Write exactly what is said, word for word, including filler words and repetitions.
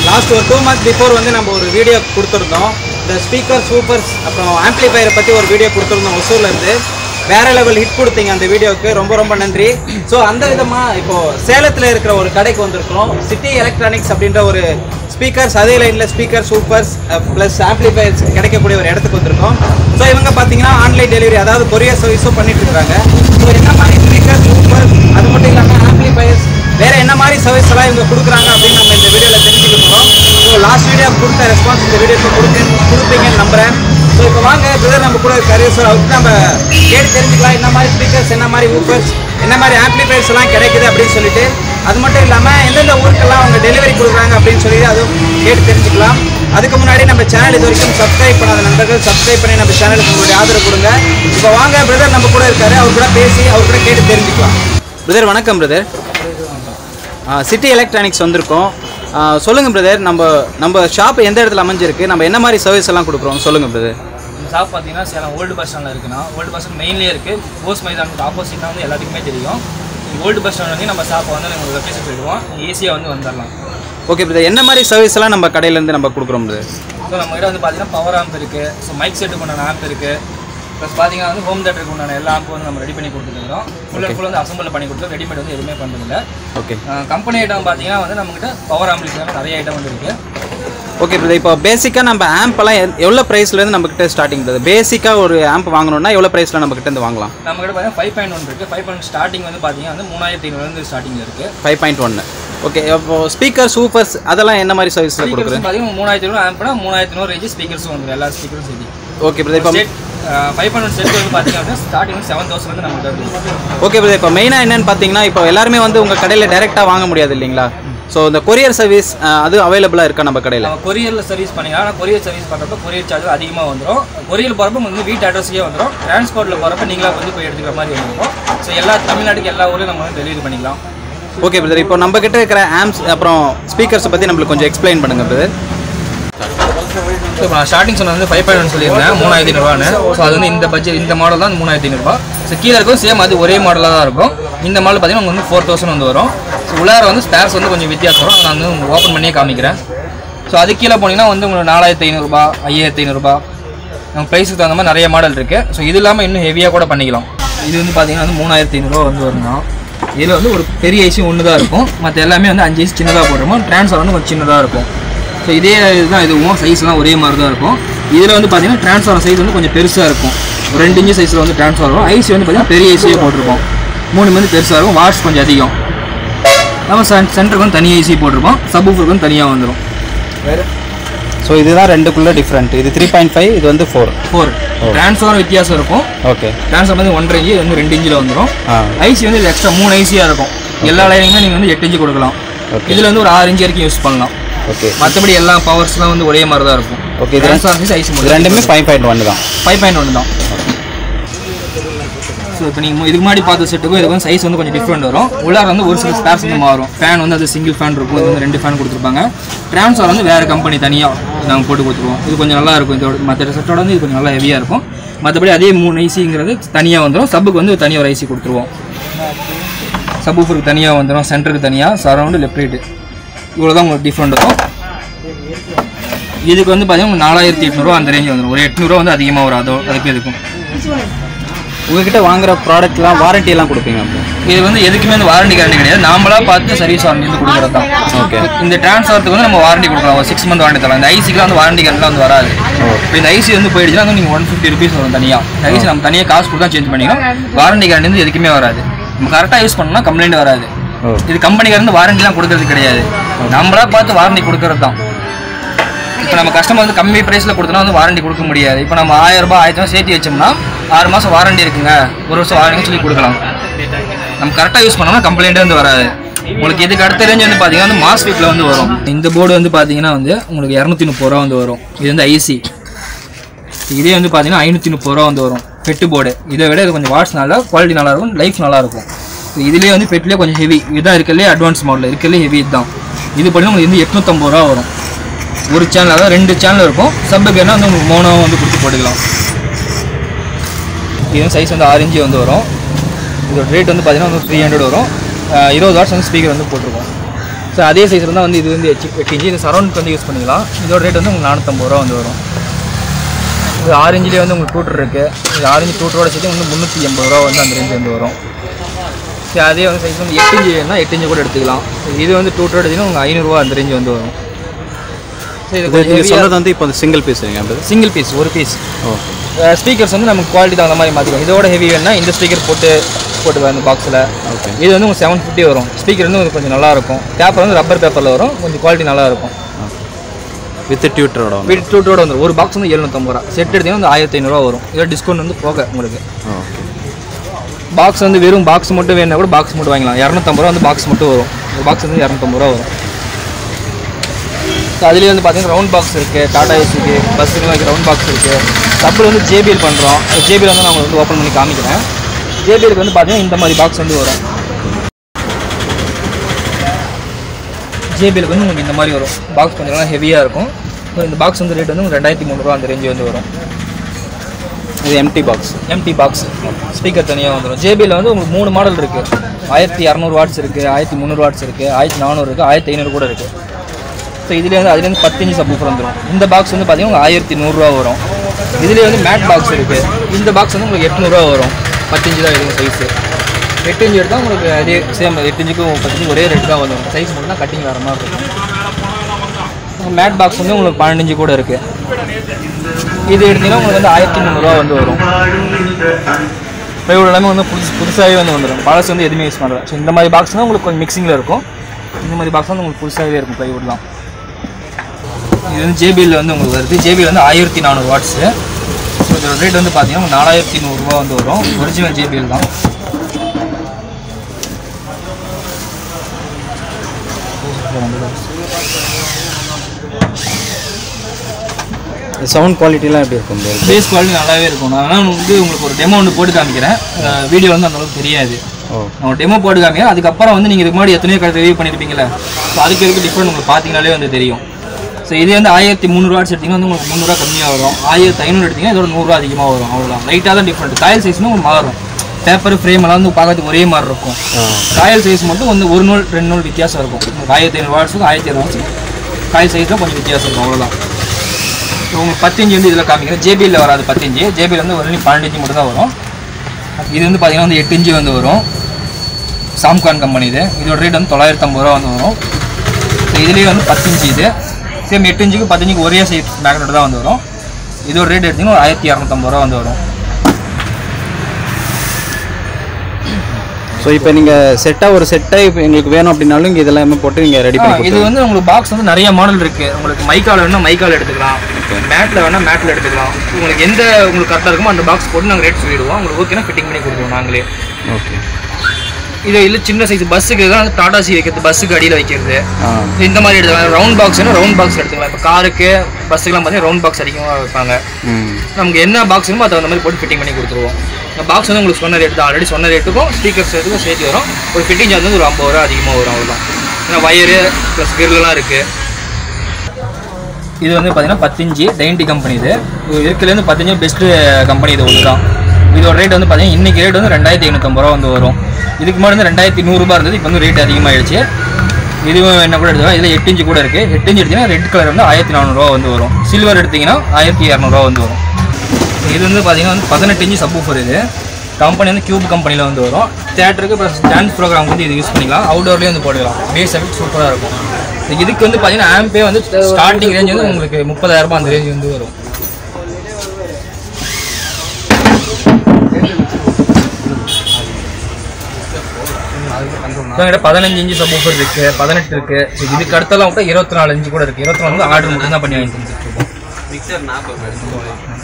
Last ஒரு two months before வந்து நம்ம ஒரு வீடியோ கொடுத்துருந்தோம். இந்த ஸ்பீக்கர் சூப்பர்ஸ் அப்புறம் ஆம்ப்ளிஃபையரை பற்றி ஒரு வீடியோ கொடுத்துருந்தோம். ஒசூர்லேருந்து வேற லெவல் ஹிட் கொடுத்தீங்க அந்த வீடியோவுக்கு, ரொம்ப ரொம்ப நன்றி. ஸோ அந்த விதமாக இப்போது சேலத்தில் இருக்கிற ஒரு கடைக்கு வந்திருக்கிறோம். சிட்டி எலக்ட்ரானிக்ஸ் அப்படின்ற ஒரு ஸ்பீக்கர்ஸ் அதே லைனில் ஸ்பீக்கர் சூப்பர்ஸ் ப்ளஸ் ஆம்ப்ளிஃபையர்ஸ் கிடைக்கக்கூடிய ஒரு இடத்துக்கு வந்திருக்கோம். ஸோ இவங்க பார்த்தீங்கன்னா ஆன்லைன் டெலிவரி, அதாவது கொரியர் சர்வீஸும் பண்ணிட்டு இருக்காங்க. ஸோ என்ன மாதிரி ஸ்பீக்கர் சூப்பர், அது மட்டும் இல்லாமல் ஆம்ப்ளிஃபையர்ஸ் வேறு என்ன மாதிரி சர்வீஸ் எல்லாம் இவங்க கொடுக்குறாங்க அப்படின்னு நம்ம இந்த வீடியோவில் தெரிஞ்சுக்க போகிறோம். ஸோ லாஸ்ட் வீடியோ கொடுத்த ரெஸ்பான்ஸ் இந்த வீடியோக்கு கொடுத்து கொடுப்பீங்கன்னு நம்புகிறேன். ஸோ இப்போ வாங்க பிரதர் நம்ம கூட இருக்காரு. ஸோ அவருக்கு நம்ம கேட்டு தெரிஞ்சுக்கலாம் என்ன மாதிரி ஸ்பீக்கர்ஸ், என்ன மாதிரி ஊஃபர்ஸ், என்ன மாதிரி ஆம்ப்ளிஃபையர்ஸ் எல்லாம் கிடைக்குது அப்படின்னு சொல்லிட்டு. அது மட்டும் இல்லாமல் எந்தெந்த ஊருக்கெல்லாம் அவங்க டெலிவரி கொடுக்குறாங்க அப்படின்னு சொல்லிட்டு அதுவும் கேட்டு தெரிஞ்சுக்கலாம். அதுக்கு முன்னாடி நம்ம சேனல் இது வரைக்கும் சப்ஸ்கிரைப் பண்ணாத நண்பர்கள் சப்ஸ்கிரைப் பண்ணி நம்ம சேனலுக்கு உங்களுடைய ஆதரவு கொடுங்க. இப்போ வாங்க பிரதர் நம்ம கூட இருக்காரு, அவர் கூட பேசி அவர் கூட கேட்டு தெரிஞ்சுக்கலாம். பிரதர் வணக்கம். பிரதர் சிட்டி எலக்ட்ரானிக்ஸ் வந்திருக்கோம். சொல்லுங்கள் பிரதர், நம்ம நம்ம ஷாப் எந்த இடத்துல அமைஞ்சிருக்கு, நம்ம என்ன மாதிரி சர்வீஸ் எல்லாம் கொடுக்குறோம் சொல்லுங்கள் பிரதர். இந்த ஷாப் பார்த்தீங்கன்னா சேலம் ஓல்டு பஸ் ஸ்டாண்டில் இருக்குன்னா, ஓல்டு பஸ் ஸ்டாண்ட் மெயின்லேயே இருக்குது. போஸ் மைதானுக்கு ஆப்போசிட்னா வந்து எல்லாத்துக்குமே தெரியும். ஓல்டு பஸ் ஸ்டாண்ட் வந்து நம்ம ஷாப்பை வந்து உங்களுக்கு லொக்கேஷன் போயிடுவோம், ஈஸியாக வந்து வந்துடலாம். ஓகே பிரதர், என்ன மாதிரி சர்வீஸ் எல்லாம் நம்ம கடையிலேருந்து நம்ம கொடுக்குறோம் பிரதர்? ஸோ நம்ம கிட்ட வந்து பார்த்தீங்கன்னா பவர் ஆம்ப் இருக்குது, ஸோ மைக் செட்டுக்கு உண்டான ஆம்ப் இருக்குது, ப்ளஸ் பார்த்தீங்கன்னா வந்து ஹோம் தேட்டருக்கு உண்டான எல்லா ஆம்பும் வந்து நம்ம ரெடி பண்ணி கொடுத்துருக்கோம். ஃபுல் அண்ட் ஃபுல் வந்து அசம்பிள் பண்ணி கொடுத்துருக்கோம், ரெடிமேட் வந்து எதுவுமே பண்ணுறதில்ல. ஓகே, கம்பெனி ஐட்டம் பார்த்தீங்கன்னா வந்து நம்மகிட்ட பவர் ஆம்பிளிஃபையர் நிறைய ஐட்டம் வந்து இருக்குது. ஓகே பிரதர், இப்போ பேசிக்காக நம்ம ஆம்பெல்லாம் எவ்வளோ ப்ரைஸ்லேருந்து நம்மக்கிட்ட ஸ்டார்டிங் பிரதர்? பேசிக்காக ஒரு ஆம்ப் வாங்கணும்னா எவ்வளோ ப்ரைஸில் நம்மக்கிட்ட இருந்து வாங்கலாம்? நம்மகிட்ட பார்த்தீங்கன்னா ஃபைவ் பாயிண்ட் ஒன் இருக்குது. ஃபைவ் பாயிண்ட் ஸ்டார்டிங் வந்து பார்த்தீங்கன்னா வந்து மூணாயிரத்தி ஐநூறுலேருந்து ஸ்டார்டிங்கில் இருக்குது. ஃபைவ் பாயிண்ட் ஒன்று ஓகே. இப்போ ஸ்பீக்கர் சூப்பர்ஸ் அதெல்லாம் என்ன மாதிரி சர்வீஸில் கொடுக்குறேன்? பார்த்தீங்கன்னா மூணாயிரத்தி ஐநூறு ஆம்ப்னா மூணாயிரத்தி ஐநூறு ரேஞ்சு ஸ்பீக்கர்ஸும் வந்துடும், எல்லா ஸ்பீக்கரும் சரி. ஓகே பிரதர், இப்போ ஃபைவ் பாயிண்ட் ஒன் செட் வந்து பார்த்தீங்கன்னா ஸ்டார்டிங் செவன் தௌசண்ட் வந்து நம்மகிட்ட. ஓகே பிரதர், இப்போ மெயினாக என்னென்னு பார்த்தீங்கன்னா இப்போ எல்லாருமே வந்து உங்கள் கடையில் டைரெக்டாக வாங்க முடியாது இல்லைங்களா? ஸோ இந்த கொரியர் சர்வீஸ் அது அவைலபிளாக இருக்கா நம்ம கடையில்? கொரியரில் சர்வீஸ் பண்ணிக்கலாம். ஆனால் கொரியர் சர்வீஸ் பண்ணுறப்ப கொரியர் சார்ஜ் அதிகமாக வந்துடும். கொரியர் போகிறப்ப வந்து வீட்டு அட்ரஸ்க்கே வந்துடும். டிரான்ஸ்போர்ட்டில் போகிறப்ப நீங்களாக வந்து போய் எடுத்துக்கிற மாதிரி வந்துடும். ஸோ எல்லா தமிழ்நாட்டுக்கு எல்லா ஊர்லையும் நம்ம வந்து டெலிவரி பண்ணிக்கலாம். ஓகே பிரதர், இப்போ நம்ம கிட்ட இருக்கிற ஆம்ப்ஸ் அப்புறம் ஸ்பீக்கர்ஸை பற்றி நம்மளுக்கு கொஞ்சம் எக்ஸ்பிளைன் பண்ணுங்கள் பிரதர். ஸோ இப்போ நான் ஸ்டார்டிங் சொன்ன வந்து ஃபைவ் பாயிண்ட் ஒன் சொல்லியிருந்தேன், மூணாயிரத்தி ஐநூறுவான்னு. ஸோ அது வந்து இந்த பட்ஜெட் இந்த மாடல் தான் மூணாயிரத்தி ஐநூறுபா. ஸோ கீழே இருக்கும் சேம் அது ஒரே மாடலாக தான் இருக்கும். இந்த மாடல் பார்த்தீங்கன்னா உங்களுக்கு வந்து ஃபோர் தௌசண்ட் வந்து வரும். ஸோ உள்ளார வந்து ஸ்பேர்ஸ் வந்து கொஞ்சம் வித்தியாசம் வரும், நான் வந்து ஓப்பன் பண்ணியே காமிக்கிறேன். ஸோ அது கீழே போனீங்கன்னா வந்து உங்களுக்கு நாலாயிரத்தி ஐநூறுரூபா, ஐயாயிரத்தி ஐநூறுரூபா நம்ம ப்ரைஸுக்கு தகுந்த மாதிரி நிறைய மாடல் இருக்குது. ஸோ இது இல்லாமல் இன்னும் ஹெவியாக கூட பண்ணிக்கலாம். இது வந்து பார்த்தீங்கன்னா வந்து மூணாயிரத்தி ஐநூறுரூவா வந்து வரணும். இதில் வந்து ஒரு பெரிய ஐசி ஒன்று தான் இருக்கும், மற்ற எல்லாமே வந்து அஞ்சு ஐசி சின்னதாக போடுறோமோ, ட்ரான்ஸ்ஃபார் வந்து கொஞ்சம் சின்னதாக இருக்கும். ஸோ இதே இதுதான், இதுவும் சைஸ்லாம் ஒரே மாதிரி தான் இருக்கும். இதில் வந்து பார்த்தீங்கன்னா ட்ரான்ஸ்ஃபார் சைஸ் வந்து கொஞ்சம் பெருசாக இருக்கும், ஒரு ரெண்டு இன்ச்சு சைஸில் வந்து ட்ரான்ஸ்ஃபார் வரும். ஐசி வந்து பார்த்தீங்கன்னா பெரிய ஐசியே போட்டிருப்போம், மூணு வந்து பெருசாக இருக்கும், வாட்ஸ் கொஞ்சம் அதிகம். நம்ம சென்டருக்கு வந்து தனி ஐசி போட்டிருப்போம், சப்வூஃபருக்கு வந்து தனியாக வந்துடும். வேறு ஸோ இதுதான் ரெண்டுக்குள்ளே டிஃப்ரெண்ட். இது த்ரீ பாயிண்ட் ஃபைவ், இது வந்து ஃபோர் ஃபோர் ட்ரான்ஸ்ஃபார் வித்தியாசம் இருக்கும். ஓகே, ட்ரான்ஸ்ஃபார் வந்து ஒன்றரை இன்ச்சு, வந்து ரெண்டு இன்ச்சில் வந்துடும். ஐசி வந்து இது எக்ஸ்ட்ரா மூணு ஐசியாக இருக்கும். எல்லா லைனுமே நீங்கள் வந்து எட்டு இன்ச்சு கொடுக்கலாம். இதில் வந்து ஒரு ஆறு இன்ச்சு வரைக்கும் யூஸ் பண்ணலாம். ஓகே, மற்றபடி எல்லா பவர்ஸ்லாம் வந்து ஒரே மாதிரி தான் இருக்கும். ஓகே, இது ஐசி ரெண்டுமே ஃபைவ் பாயிண்ட் ஒன்று தான் ஃபைவ் பாயிண்ட் ஒன்று தான். ஸோ இப்போ நீங்கள் இதுக்கு முன்னாடி பார்த்த செட்டுக்கும் இதுக்கு வந்து சைஸ் வந்து கொஞ்சம் டிஃப்ரெண்ட் வரும். உள்ளார வந்து ஒரு சில ஸ்பேர்ஸ் வந்து மாறும். ஃபேன் வந்து அது சிங்கிள் ஃபேன் இருக்கும், இது வந்து ரெண்டு ஃபேன் கொடுத்துருப்பாங்க. ட்ரான்ஸ்ஃபார் வந்து வேறு கம்பெனி தனியாக நாங்கள் போட்டு கொடுத்துருவோம். இது கொஞ்சம் நல்லா இருக்கும். இதோட மற்ற செட்டோட வந்து இது கொஞ்சம் நல்லா ஹெவியாக இருக்கும். மற்றபடி அதே மூணு ஐசிங்கிறது தனியாக வந்துடும். சப்புக்கு வந்து தனியாக ஒரு ஐசி கொடுத்துருவோம். சப்வூஃபருக்கு தனியாக வந்துடும், சென்டருக்கு தனியாக, சரௌண்டு லெஃப்ட் ரைட்டு, இவ்வளோ தான் உங்களுக்கு டிஃப்ரெண்ட் இருக்கும். இதுக்கு வந்து பார்த்தீங்கன்னா நாலாயிரத்தி எட்நூறுவா அந்த ரேஞ்ச் வந்துடும். ஒரு எட்நூறுவா வந்து அதிகமாக வரும். அதோ அதுக்கு இதுக்கும் உங்ககிட்ட வாங்குற ப்ராடக்ட்லாம் வாரண்டி எல்லாம் கொடுப்பீங்க? இது வந்து எதுக்குமே வந்து வாரண்டி கேரண்டி கிடையாது, நாமளாக பார்த்து சர்வீஸ் வாரண்டி வந்து கொடுக்குறது தான். ஓகே, இந்த ட்ரான்ஸ்ஃபார்த்துக்கு வந்து நம்ம வாரண்டி கொடுக்கலாம், ஒரு சிக்ஸ் மந்த் வாரண்டி தரலாம். இந்த ஐசிக்கு வந்து வாரண்டி கேரண்டிலாம் வந்து வராது. இப்போ இந்த ஐசி வந்து போயிடுச்சுன்னா வந்து நீங்கள் ஒன் ஃபிஃப்டி ருபீஸ் வரும் தனியாக. இந்த ஐசி நம்ம தனியாக காசு கொடுத்தா சேஞ்ச் பண்ணிக்கலாம். வாரண்டி கேரண்டி வந்து எதுக்குமே வராது. நம்ம கரெக்டாக யூஸ் பண்ணோம்னா கம்ப்ளைண்ட் வராது. இது கம்பெனிக்காரந்து வாரண்டிலாம் கொடுக்கறது கிடையாது, நம்மளா பார்த்து வாரண்டி கொடுக்கறது தான். இப்போ நம்ம கஸ்டமர் வந்து கம்மி ப்ரைஸில் கொடுத்தோம்னா வந்து வாரண்டி கொடுக்க முடியாது. இப்போ நம்ம ஆயிரம் ரூபாய் ஆயிரத்தி ரூபா சேர்த்து வச்சோம்னா ஆறு மாதம் வாரண்டி இருக்குங்க, ஒரு வருஷம் வாரண்டி சொல்லி கொடுக்கலாம். நம்ம கரெக்டாக யூஸ் பண்ணோம்னா கம்ப்ளைண்ட்டே வந்து வராது. உங்களுக்கு இதுக்கு அடுத்த ரேஞ்ச் வந்து பார்த்தீங்கன்னா வந்து மாஸ்ஃபீட்டில் வந்து வரும். இந்த போர்டு வந்து பார்த்தீங்கன்னா வந்து உங்களுக்கு இரநூத்தி முப்பது ரூபா வந்து வரும். இது வந்து ஐசி. இதே வந்து பார்த்தீங்கன்னா ஐநூற்றி முப்பது ரூபா வந்து வரும் பெட்டு போர்டு. இதை விட இது கொஞ்சம் வாட்ஸ் நல்லா, குவாலிட்டி நல்லாயிருக்கும், லைஃப் நல்லாயிருக்கும். இதுலேயே வந்து பெட்லேயே கொஞ்சம் ஹெவி, இதுதான் இருக்கிறதுலே அட்வான்ஸ் மாடல், இருக்கிறதுலே ஹெவி இதுதான். இது பண்ணி உங்களுக்கு வந்து எட்நூற்றம்பது ரூபா வரும். ஒரு சேனல், அதாவது ரெண்டு சேனல் இருக்கும். சப்புக்கு என்ன வந்து உங்களுக்கு மோனோ வந்து கொடுத்து போட்டுக்கலாம். இது சைஸ் வந்து ஆறு இன்ச்சு வந்து வரும். இதோட ரேட் வந்து பார்த்தீங்கன்னா வந்து த்ரீ ஹண்ட்ரட் வரும். இருபது வாட்ஸ் வந்து ஸ்பீக்கர் வந்து போட்டிருக்கோம். ஸோ அதே சைஸில் தான் வந்து இது வந்து எட்டு இன்ச்சு. இது சரௌண்டுக்கு வந்து யூஸ் பண்ணிக்கலாம். இதோட ரேட் வந்து உங்களுக்கு நானூற்றம்பது ரூபா வந்து வரும். இது ஆறு இன்ச்சிலே வந்து உங்களுக்கு டூட்டர் இருக்குது. இது ஆறு இன்ச்சு டூட்டரோட சேர்த்து வந்து முந்நூற்றி எண்பது ரூபா வந்து அந்த ரேஞ்சு வந்து வரும். சரி அதே வந்து சைஸ் வந்து எட்டு இன்ச்சு வேணும்னா எட்டு இன்ச்சு கூட எடுத்துக்கலாம். இது வந்து டூட்டரோட எடுத்திங்கன்னா உங்களுக்கு ஐநூறுரூவா அந்த ரேஞ்சு வந்து வரும். ஸோ இது சொல்கிறது வந்து இப்போ சிங்கிள் பீஸ் சிங்கிள் பீஸ் ஒரு பீஸ். ஸ்பீக்கர்ஸ் வந்து நமக்கு குவாலிட்டி தகுந்த மாதிரி மாற்றிக்கும். இதோட ஹெவி வேணுன்னா இந்த ஸ்பீக்கர் போட்டு போட்டுக்கலாம் இந்த பாக்ஸில். ஓகே இது வந்து உங்களுக்கு செவன் ஃபிஃப்டி வரும். ஸ்பீக்கர் வந்து கொஞ்சம் நல்லாயிருக்கும். பேப்பர் வந்து ரப்பர் பேப்பரில் வரும். கொஞ்சம் குவாலிட்டி நல்லாயிருக்கும். வித் டியூட்டரோட வித் டியூட்டரோட வந்து ஒரு பாக்ஸ் வந்து எழுநூற்றம்பது ரூபா. செட் எடுத்தீங்கன்னா வந்து ஆயிரத்தி ஐநூறுரூவா வரும். இதோட டிஸ்கவுண்ட் வந்து போக உங்களுக்கு. பாக்ஸ் வந்து வெறும் பாக்ஸ் மட்டும் வேணுன்னா கூட பாக்ஸ் மட்டும் வாங்கலாம். இரநூத்தம்பது ரூபா வந்து பாக்ஸ் மட்டும் வரும். ஒரு பாக்ஸ் வந்து இரநூத்தம்பது ரூபா வரும். ஸோ அதுலேயே வந்து பார்த்தீங்கன்னா ரவுண்ட் பாக்ஸ் இருக்குது. டாடா ஏசிக்கு பஸ்ஸுக்குலாம் வைக்கிற ரவுண்ட் பாக்ஸ் இருக்குது. டப்பில் வந்து ஜேபிஎல் பண்ணுறோம். ஜேபிஎல் வந்து நான் உங்களுக்கு வந்து ஓப்பன் பண்ணி காமிக்கிறேன். ஜேபிஎலுக்கு வந்து பார்த்தீங்கன்னா இந்த மாதிரி பாக்ஸ் வந்து வரும். ஜேபிஎலுக்கு வந்து உங்களுக்கு இந்த மாதிரி வரும். பாக்ஸ் கொஞ்சம் ஹெவியாக இருக்கும். ஸோ இந்த பாக்ஸ் வந்து ரேட் வந்து ரெண்டாயிரத்தி முந்நூறுரூவா அந்த ரேஞ்சு வந்து வரும். இது empty box empty box speaker தனியாக வந்துடும். ஜேபியில் வந்து உங்களுக்கு மூணு மாடல் இருக்குது. ஆயிரத்தி இரநூறு வாட்ஸ் இருக்குது, ஆயிரத்தி முந்நூறு வாட்ஸ் இருக்குது, ஆயிரத்தி நானூறு இருக்குது, ஆயிரத்தி ஐநூறு கூட இருக்குது. ஸோ இதுலேயே வந்து அதுலேருந்து பத்து இன்ச்சு சப்வூஃபர் வந்துடும். இந்த பாக்ஸ் வந்து பார்த்தீங்கன்னா உங்களுக்கு ஆயிரத்தி நூறுரூவா வரும். இதுலேயே வந்து மேட் பாக்ஸ் இருக்குது. இந்த பாக்ஸ் வந்து உங்களுக்கு எட்நூறுரூவா வரும். பத்து இன்ச்சு தான் இருக்கும் சைஸு. எட்டு இன்ச்சு எடுத்தால் உங்களுக்கு அதே சேம் எட்டு இன்ச்சுக்கும் பத்து இன்ச்சு ஒரே ரேட் தான் வந்துடும். சைஸ் மட்டும் தான் கட்டிங் வேறு மாதிரி இருக்கும். மேட் பாக்ஸ் வந்து உங்களுக்கு பன்னெண்டு இன்ச்சு கூட இருக்குது. இது எடுத்தீங்கன்னா உங்களுக்கு வந்து ஆயிரத்தி முந்நூறுரூவா வந்து வரும். ப்ளைவுட் எல்லாமே வந்து புதுசு புதுசாகவே வந்து வந்துடும். பழசு வந்து எதுவுமே யூஸ் பண்ணுறேன். ஸோ இந்த மாதிரி பாக்ஸ் தான் உங்களுக்கு கொஞ்சம் மிக்சிங்கில் இருக்கும். இந்த மாதிரி பாக்ஸ் வந்து உங்களுக்கு புதுசாகவே இருக்கும் ப்ளைவுட்லாம். இது வந்து ஜேபிஎல் வந்து உங்களுக்கு வருது. ஜேபிஎல் வந்து ஆயிரத்தி நானூறு வாட்ஸு. ஸோ இதோட ரேட் வந்து பார்த்தீங்கன்னா நாலாயிரத்தி நூறுரூவா வந்து வரும். ஒரிஜினல் ஜேபிஎல் தான். சவுண்ட் குவாலிட்டிலாம் எப்படி இருக்கும்? பேஸ் குவாலிட்டி நல்லாவே இருக்கும். நான் வந்து உங்களுக்கு ஒரு டெமோ ஒன்று போட்டு காமிக்கிறேன். வீடியோ வந்து அந்தளவுக்கு தெரியாது. நான் டெமோ போட்டு காமிக்கிறேன். அதுக்கப்புறம் வந்து நீங்கள் இதுக்கு முன்னாடி எத்தனையோ கடை ரிவ்யூ பண்ணியிருப்பீங்களே. ஸோ அதுக்கு எதுக்கு டிஃப்ரெண்ட் உங்களுக்கு பார்த்தீங்கனாலே வந்து தெரியும். ஸோ இதே வந்து ஆயிரத்தி முந்நூறு வாட்ஸ் எடுத்திங்கன்னா வந்து உங்களுக்கு முந்நூறுவா கம்மியாக வரும். ஆயிரத்தி ஐநூறு எடுத்திங்கன்னா இதோட நூறுரூவா அதிகமாக வரும். அவ்வளோதான். லைட்டாக தான் டிஃப்ரெண்ட். காயில் சைஸ்னு உங்களுக்கு மாறும். பேப்பர் ஃப்ரேம் எல்லாம் வந்து பார்க்கறதுக்கு ஒரே மாதிரி இருக்கும். காயில் சைஸ் மட்டும் வந்து ஒரு நூல் ரெண்டு நூல் வித்தியாசம் இருக்கும். உங்களுக்கு ஆயிரத்தி ஐநூறு வாட்ஸுக்கு ஆயிரத்தி ஐநூறு வாட்ஸ் காயில் சைஸில் கொஞ்சம் வித்தியாசம் இருக்கும். அவ்வளோதான். ஸோ உங்களுக்கு பத்து இன்ச்சு வந்து இதில் காமிக்கிறேன். ஜேபியில் வராது பத்து இன்ச்சு. ஜேபியில் வந்து ஒரு பன்னெண்டு இன்ச்சு மட்டும் தான் வரும். இது வந்து பார்த்தீங்கன்னா வந்து எட்டு இன்ச்சு வந்து வரும். சாம்கான் கம்பெனி இது. இதோட ரேட் வந்து தொள்ளாயிரத்தி ஐம்பது ரூபா வந்து வரும். ஸோ இதுலேயே வந்து பத்து இன்ச்சு இது. சேம் எட்டு இன்ச்சுக்கு பத்து இன்ச்சுக்கு ஒரே சைஸ் மேக்னெட் தான் வந்து வரும். இதோட ரேட் எடுத்திங்கன்னா ஒரு ஆயிரத்தி இரநூத்தம்பது ரூபா வந்து வரும். ஸோ இப்போ நீங்கள் செட்டாக ஒரு செட்டாக இப்போ எங்களுக்கு வேணும் அப்படின்னாலும் இங்கே இதெல்லாமே போட்டு நீங்கள் ரெடி பண்ணி. இது வந்து உங்களுக்கு பாக்ஸ் வந்து நிறைய மாடல் இருக்குது. உங்களுக்கு மைக்கால் வேணும்னா மைக்கால் எடுத்துக்கலாம். மேட்டில் வேணால் மேட்டில் எடுத்துக்கலாம். உங்களுக்கு எந்த உங்களுக்கு கரெக்டாக இருக்குமோ அந்த பாக்ஸ் போட்டு நாங்கள் ரேட் சொல்லிடுவோம். உங்களுக்கு ஓகேனா ஃபிட்டிங் பண்ணி கொடுத்துருவோம் நாங்களே. ஓகே. இது இல்லை சின்ன சைஸ் பஸ்ஸுக்கு தான் டாடா சி வைக்கிறது, பஸ்ஸுக்கு அடியில் வைக்கிறது. இந்த மாதிரி எடுத்துக்கலாம். ரவுண்ட் பாக்ஸ்னா ரவுண்ட் பாக்ஸ் எடுத்துக்கலாம். இப்போ காருக்கு பஸ்ஸுக்கெலாம் பார்த்தீங்கன்னா ரவுண்ட் பாக்ஸ் அதிகமாக வைப்பாங்க. நமக்கு என்ன பாக்ஸ் வேணுமோ அதை அந்த மாதிரி போட்டு ஃபிட்டிங் பண்ணி கொடுத்துருவோம். இந்த பாக்ஸ் வந்து உங்களுக்கு சொன்ன ரேட் தான். ஆல்ரெடி சொன்ன ரேட்டுக்கும் ஸ்பீக்கர்ஸ் ரேட்டுக்கும் சேர்த்து வரும். ஒரு ஃபிட்டிங் சார்ஜ் வந்து ஒரு ஐம்பது ரூபா அதிகமாக வரும். அவ்வளோதான். ஏன்னா வயரு ப்ளஸ் கிரில்லாம் இருக்குது. இது வந்து பார்த்தீங்கன்னா பத்து இன்ச்சு டைன்டி கம்பெனி. இது இதுலேருந்து பத்து இன்ச்சு பெஸ்ட்டு கம்பெனி இது ஒன்று தான். இதோட ரேட் வந்து பார்த்தீங்கன்னா இன்றைக்கி ரேட் வந்து ரெண்டாயிரத்தி ஐநூற்றம்பது ரூபா வந்து வரும். இதுக்கு முன்னாடி வந்து ரெண்டாயிரத்தி நூறுரூபா இருந்தது. இப்போ வந்து ரேட் அதிகமாகிடுச்சு. இதுவும் என்ன கூட எடுத்துக்கலாம். இதில் எட்டு இன்ச்சு கூட இருக்குது. எட்டு இன்ச்சு எடுத்திங்கன்னா ரெட் கலர் வந்து ஆயிரத்தி நானூறுரூவா வந்து வரும். சில்வர் எடுத்திங்கன்னா ஆயிரத்தி இரநூறுவா வந்து வரும். இது வந்து பார்த்தீங்கன்னா வந்து பதினெட்டு இன்ச்சு சப்வூஃபர். இது கம்பெனி வந்து கியூப் கம்பெனியில் வந்து வரும். தேட்டருக்கு ப்ளஸ் டான்ஸ் ப்ரோக்ராம் வந்து இது யூஸ் பண்ணிக்கலாம். அவுட்டோர்லேயே வந்து போட்டுக்கலாம். பேஸ் எஃபெக்ட் சூப்பராக இருக்கும். இதுக்கு வந்து பார்த்தீங்கன்னா ஆம்பே வந்து ஸ்டார்டிங் ரேஞ்ச் வந்து உங்களுக்கு முப்பதாயிரரூபா அந்த ரேஞ்ச் வந்து வரும். பதினஞ்சு இன்ச்சு சப்வூஃபர் இருக்கு, பதினெட்டு இருக்கு. இதுக்கு அடுத்தலாம் கூட இருபத்தி நாலு இன்ச்சு கூட இருக்கு. இருபத்தி நாலு வந்து ஆர்டர் மட்டும் தான் பண்ணி வாங்கிட்டு இருக்கோம்.